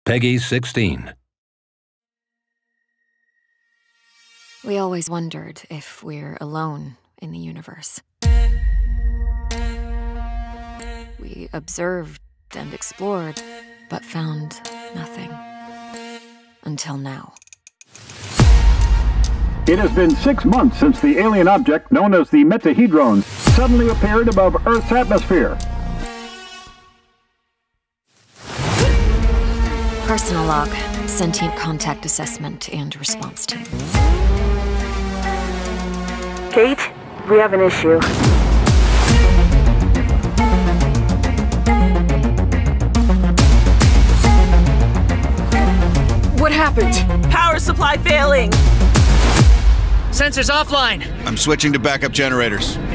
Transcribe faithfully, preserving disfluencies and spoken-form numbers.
Peggy sixteen. We always wondered if we're alone in the universe. We observed and explored, but found nothing. Until now. It has been six months since the alien object known as the Metahedron suddenly appeared above Earth's atmosphere. Personal log, sentient contact assessment and response team. Kate, we have an issue. What happened? Power supply failing. Sensors offline. I'm switching to backup generators.